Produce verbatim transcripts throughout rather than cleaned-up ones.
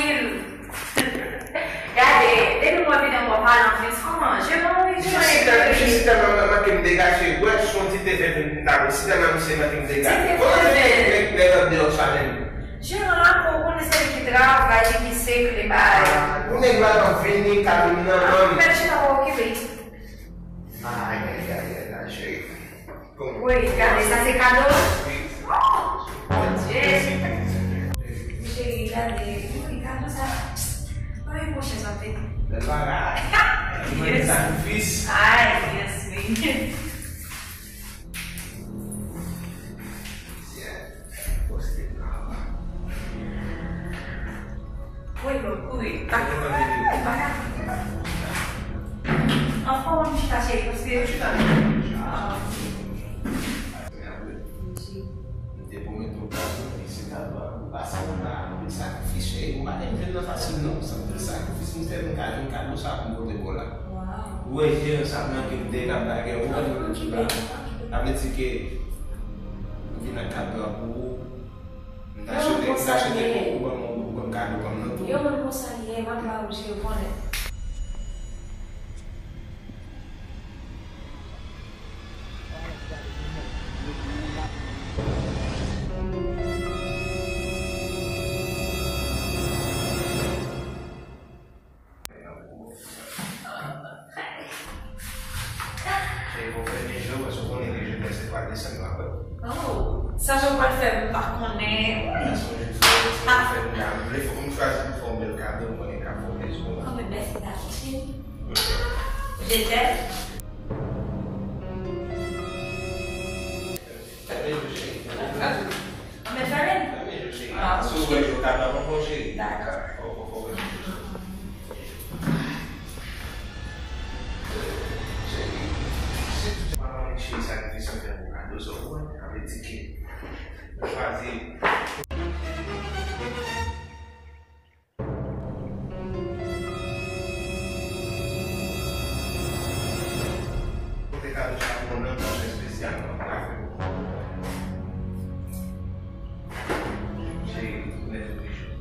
tranquille. Regardez, dès que moi viens pour parler en plus, comment je vais Je suis tellement que me dégager. Ouais, je suis un petit effet de table. Si tellement c'est ma qui me dégage. Je ne sais pas essaie de travailler, qui sait que les bails. On est là dans venir, car nous n'avons pas. Je n'ai occupé. Aïe, aïe, aïe, aïe, chérie. Oui, regardez, ça c'est cadeau. Oui. Mon Dieu. Chérie, regardez. Oui, cadeau ça. Oui, mon cher, ça fait. Le mariage. Le sacrifice. Aïe, yes, oui. Oui, oui. Enfin, on me cache parce que je suis pas. Depois me trocar esse cara passar um sacrifício, mas ele não faz assim não, sabe? Sacrifício não tem um cara, um cara não sabe como poder colar. O Egeu sabe não que ele tem que andar que é o outro que vai. A vezes que vi na casa do abu, não acho que não acho que o bom o cara como não. Eu não gostaria, mas lá o seu fone. Oh, ça je peux faire par contre. Come best that j'étais. Mais Farine? Ah, d'accord. Cheio sacrifício a Deus ou a vezes que fazer o pecado está no não é especial não tá cheio né bicho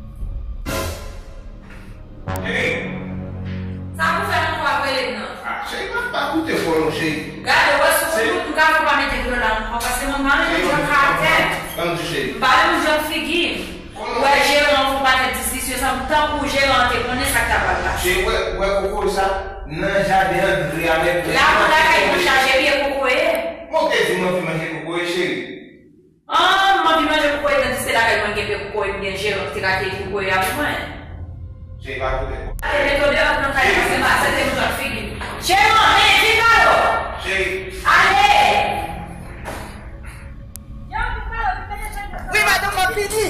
ei sabe fazer uma coisa não ah cheio mas para o telefone cheio um carro para meter aquilo lá, para ser uma mala de um carro. Vamos de jeito. Para no jogo seguir. O gelo não vou bater de si, eu só então o gelo não tem quando essa acaba lá. Chego é o cocô já não já dentro de realmente. Lá quando a cair no chá geria cocô é. Por que se não vi mais que cocô é chego? Ah, não vi mais que cocô é tanto será que eu não quero cocô é porque gelo que tirar aquele cocô é a mãe. Chego vai poder. Ele todo dia não cai mais, mas você tem um jogo filho. Chego, vem, fica. Chego. Allez! Oui, madame m'a fini.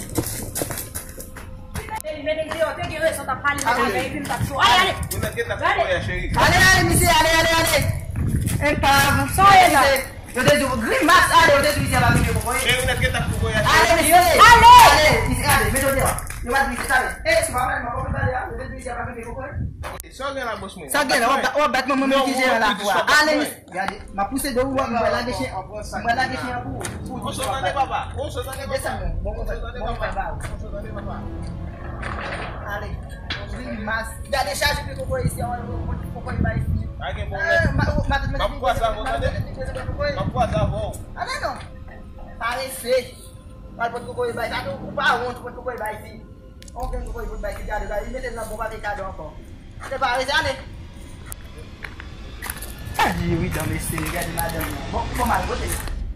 Allez, allez, monsieur, allez, allez, allez. Impave. Je te dis, grimace, allez, je te dis, ça va venir pour vous. Allez, monsieur, allez. Allez, allez, mets-toi dehors. Je vais te dire, allez. Eh, c'est pas mal, je vais te dire, ça va venir pour vous. Só ganha la bosse moi. Ça gagne, on va battre mon maman qui gère là. Allez, regardez, m'a poussé de où, on va la déchirer. On va la déchirer pour. On se donne papa. On se donne papa. Bon, on se donne papa. Allez, grimace. Regardez, charge que vous voyez ici, on va pas ici. Alguém bom. Vamos passar, vamos fazer. Vamos passar, vamos. Ah, não, não. Parecer. Mas quando eu vou ir vai, já não ocupar onde quando eu vou ir vai sim. Ontem eu vou ir vai sim, já daí metendo na bomba de cada um pô. Você vai já né? Ah, de oui dans les séries, regarde madame. Bon, comment mal voter.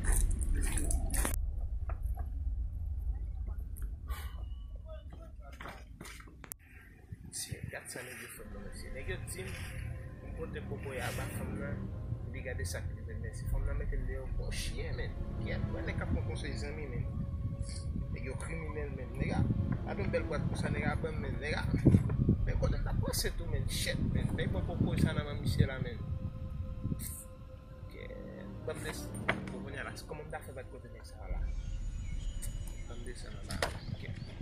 Se regarde ça les femmes, c'est négatif. On peut te proposer à ma femme là, regarder ça que mais si femme là mettre le au chien men. Qui est pas les cap pour ses amis men. Et yo criminel men, les gars. Avec une belle boîte pour ça les gars, ben men, les gars. Mais quand on a pensé tout men, shit men. Mais pas proposer ça dans ma mission là men. OK. Comme des pour venir là, comment t'as fait votre côté ça là. Comme des ça là. OK.